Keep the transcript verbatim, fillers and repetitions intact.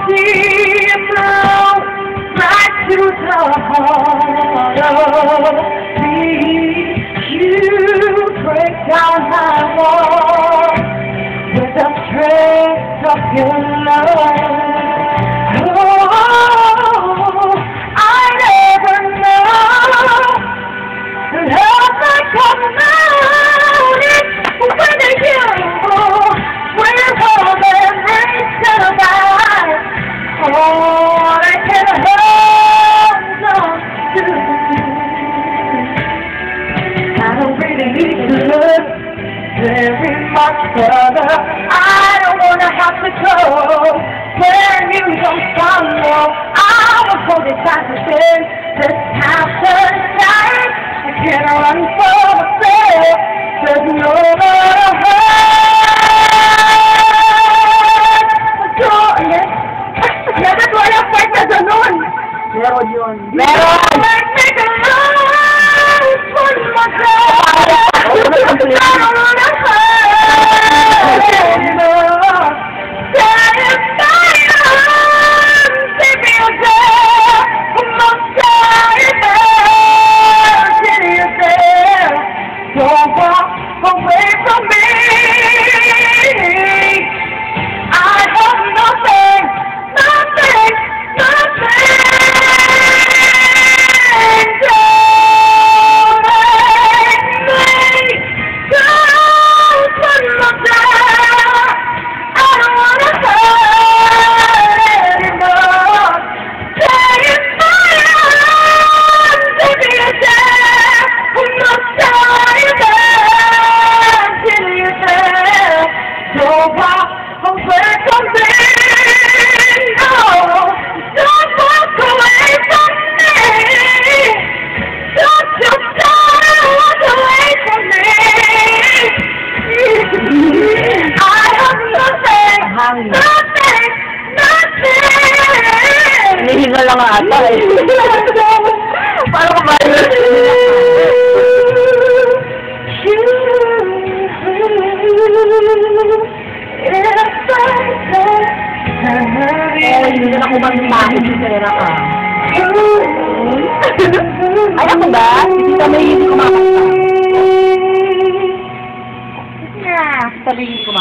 see it through right to the heart of me. You break down my walls with the strength of your love. Oh, I never know love like a mountain when you we're home every sunrise. Oh, I can hold on to. I don't really need to look very much further. I don't wanna have to go where you don't follow. I will hold it tight within this house tonight. I can't run for myself. There's no matter how. Never go to fight as a nun. Meron yun. Meron! Make a love for myself. I don't wanna hurt anymore. Satisfy us. Take me yourself. Come on, satisfy yourself. Don't walk away from me. I have nothing, nothing, nothing. Don't make me go for myself. I don't wanna hurt anymore. Stay in my arms, baby, yourself. I'm sorry, till you there. Don't walk away from me. No, don't walk away from me. Don't you dare walk away from me. I have nothing, nothing, nothing. Hinihinga lang ata eh. Paano ka ba yun? Eh, hindi na kumang-mahid yung pera ka. Ay, ako ba? Hindi ka may hindi kumakasta. Yeah, sabi hindi kumakasta.